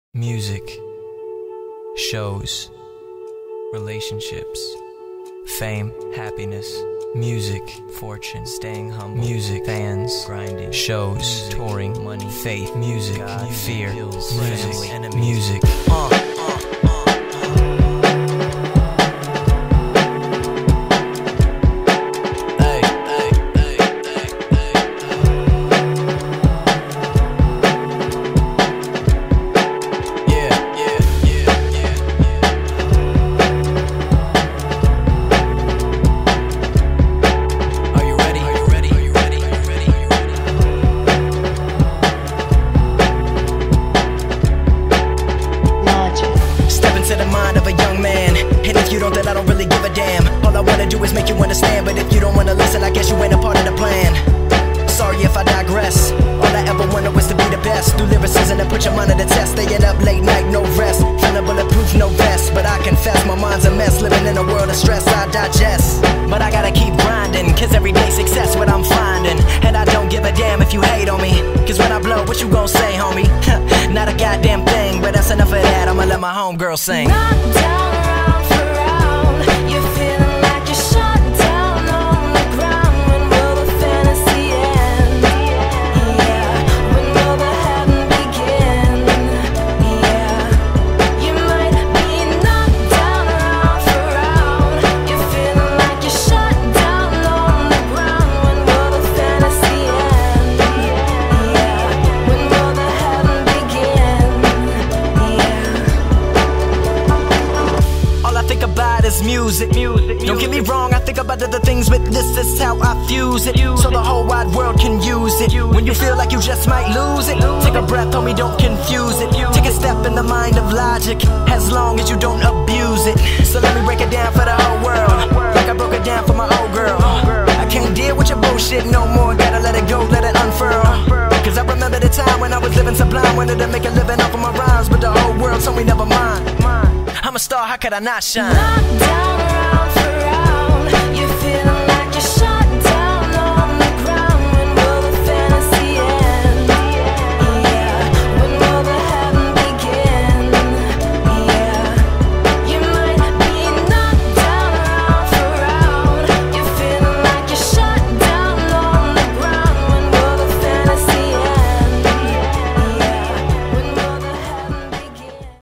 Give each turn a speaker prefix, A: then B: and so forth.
A: Music, shows, relationships, fame, happiness, music, fortune, staying humble, music, fans, grinding, shows, music, touring, money, faith, music, God, fear, music, music.
B: That I don't really give a damn. All I wanna do is make you understand, but if you don't wanna listen, I guess you ain't a part of the plan. Sorry if I digress. All I ever wanted was to be the best. Do lyricism and put your mind to the test. Staying up late night, no rest. Feeling bulletproof, no vest. But I confess my mind's a mess. Living in a world of stress, I digest. But I gotta keep grinding, cause everyday success what I'm finding. And I don't give a damn if you hate on me, cause when I blow, what you gon' say, homie? Not a goddamn thing, but that's enough of that. I'ma let my homegirl sing.
C: Knock down around for round. You're feeling like you're shut down on the ground. When will the fantasy end? Yeah. When will the heaven begin? Yeah. You might be knocked down around for round. You're feeling like you're shut down on the ground. When will the fantasy end? Yeah. When will the heaven begin? Yeah.
B: All I think about is music. Don't get me wrong, I think about other things, but this is how I fuse it. So the whole wide world can use it. When you feel like you just might lose it, take a breath, homie, don't confuse it. Take a step in the mind of logic, as long as you don't abuse it. So let me break it down for the whole world, like I broke it down for my old girl. I can't deal with your bullshit no more, gotta let it go, let it unfurl. Cause I remember the time when I was living sublime, wanted to make a living off of my rhymes, but the whole world told me never mind. I'm a star, how could I not shine?
C: Knock down around for